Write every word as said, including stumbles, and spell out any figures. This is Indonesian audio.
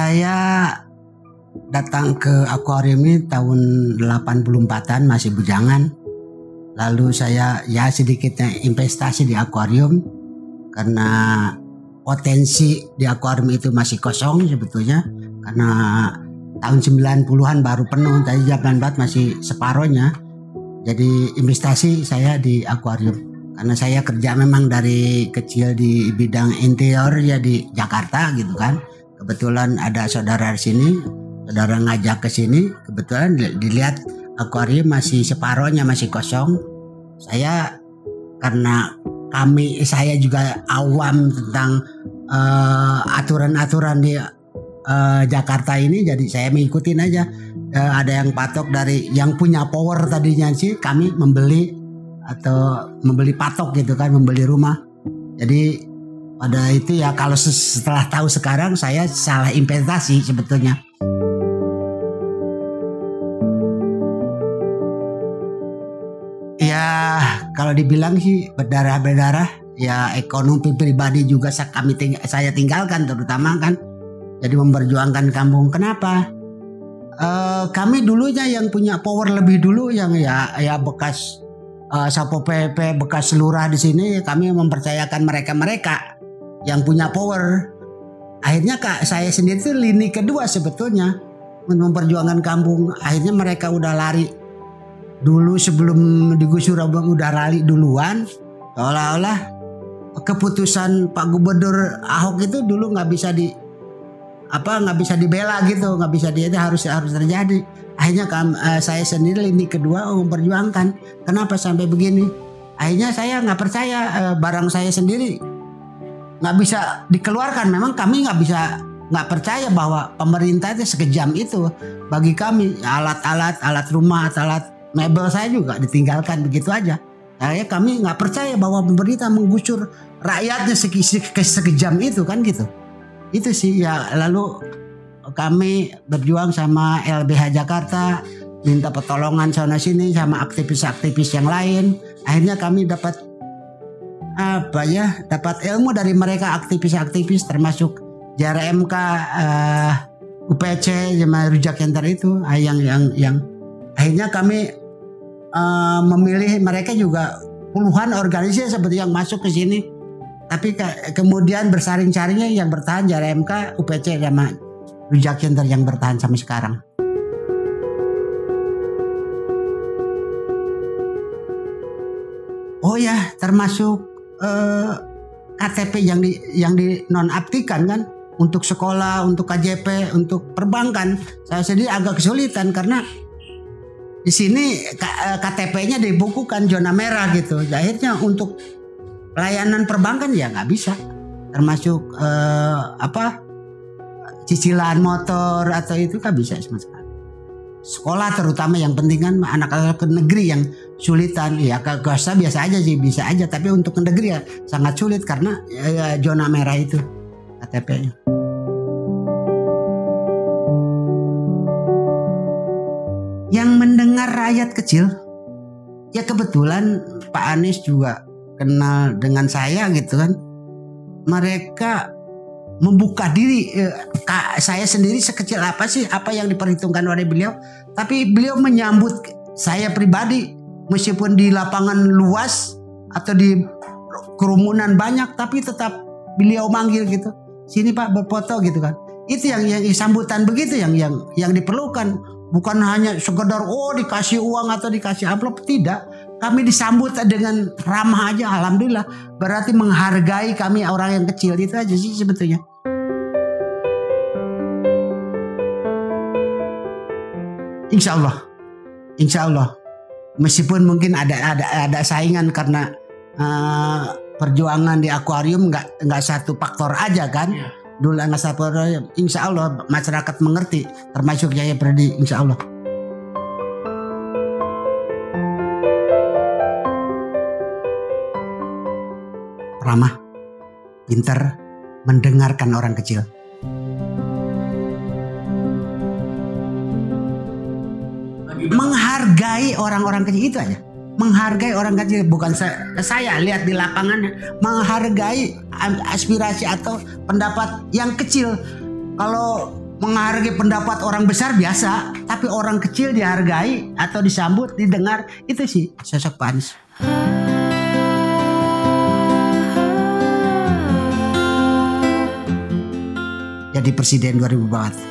Saya datang ke akuarium ini tahun delapan puluh empatan, masih bujangan. Lalu saya ya sedikitnya investasi di akuarium karena potensi di akuarium itu masih kosong sebetulnya, karena tahun sembilan puluhan baru penuh, tadi zaman banget masih separohnya. Jadi investasi saya di akuarium karena saya kerja memang dari kecil di bidang interior ya di Jakarta gitu kan. Kebetulan ada saudara di sini, saudara ngajak ke sini, kebetulan dilihat akuarium masih separohnya masih kosong. Saya karena kami saya juga awam tentang uh, aturan-aturan di uh, Jakarta ini, jadi saya mengikutin aja. Uh, ada yang patok dari yang punya power tadinya sih, kami membeli atau membeli patok gitu kan, membeli rumah. Jadi pada itu ya kalau setelah tahu sekarang saya salah investasi sebetulnya. Ya kalau dibilang sih berdarah-berdarah ya, ekonomi pribadi juga kami ting saya tinggalkan terutama kan. Jadi memperjuangkan kampung. Kenapa? Uh, kami dulunya yang punya power lebih dulu, yang ya ya bekas uh, Sapo P P, bekas lurah di sini, kami mempercayakan mereka-mereka yang punya power. Akhirnya kak saya sendiri itu lini kedua sebetulnya memperjuangkan kampung. Akhirnya mereka udah lari dulu sebelum digusur, udah lari duluan. Seolah-olah keputusan Pak Gubernur Ahok itu dulu nggak bisa di apa nggak bisa dibela gitu, nggak bisa dia harus harus terjadi. Akhirnya kam, uh, saya sendiri lini kedua memperjuangkan. Kenapa sampai begini? Akhirnya saya nggak percaya uh, barang saya sendiri nggak bisa dikeluarkan. Memang kami nggak bisa nggak percaya bahwa pemerintah itu sekejam itu bagi kami. Alat-alat, alat rumah, alat mebel saya juga ditinggalkan begitu aja. Saya kami nggak percaya bahwa pemerintah menggusur rakyatnya sekejam itu kan gitu. Itu sih ya. Lalu kami berjuang sama L B H Jakarta, minta pertolongan sana sini sama aktivis-aktivis yang lain. Akhirnya kami dapat apa ya, dapat ilmu dari mereka, aktivis-aktivis termasuk J R M K, uh, U P C, sama Rujak Center itu yang yang yang akhirnya kami uh, memilih mereka juga puluhan organisasi seperti yang masuk ke sini. Tapi ke, kemudian bersaring-saringnya yang bertahan J R M K, U P C sama Rujak Center yang bertahan sampai sekarang. Oh ya, termasuk Uh, K T P yang di yang di nonaktifkan kan, untuk sekolah, untuk K J P, untuk perbankan. Saya sendiri agak kesulitan karena di sini K T P-nya dibukukan zona merah gitu. Akhirnya untuk layanan perbankan ya nggak bisa, termasuk uh, apa cicilan motor atau itu nggak bisa sama sekali. Sekolah terutama yang penting kan anak-anak ke negeri yang sulitan ya, ke swasta biasa aja sih, bisa aja, tapi untuk ke negeri ya sangat sulit karena ya, zona merah itu K T P-nya. Yang mendengar rakyat kecil ya, kebetulan Pak Anies juga kenal dengan saya gitu kan. Mereka membuka diri, eh, saya sendiri sekecil apa sih apa yang diperhitungkan oleh beliau, tapi beliau menyambut saya pribadi meskipun di lapangan luas atau di kerumunan banyak, tapi tetap beliau manggil gitu, sini Pak berfoto gitu kan. Itu yang yang sambutan begitu yang yang yang diperlukan, bukan hanya sekedar oh dikasih uang atau dikasih amplop, tidak. Kami disambut dengan ramah aja, alhamdulillah. Berarti menghargai kami orang yang kecil, itu aja sih sebetulnya. Insya Allah, Insya Allah. Meskipun mungkin ada ada ada saingan karena uh, perjuangan di akuarium nggak nggak satu faktor aja kan. Yeah. Dulu nggak satu faktor. Insya Allah masyarakat mengerti, termasuk Jaya Predi. Insya Allah. Ramah, pintar, mendengarkan orang kecil. Menghargai orang-orang kecil itu aja. Menghargai orang kecil, bukan saya, saya lihat di lapangan, menghargai aspirasi atau pendapat yang kecil. Kalau menghargai pendapat orang besar biasa, tapi orang kecil dihargai atau disambut, didengar, itu sih sosok Pak Anies. Jadi presiden dua ribu empat.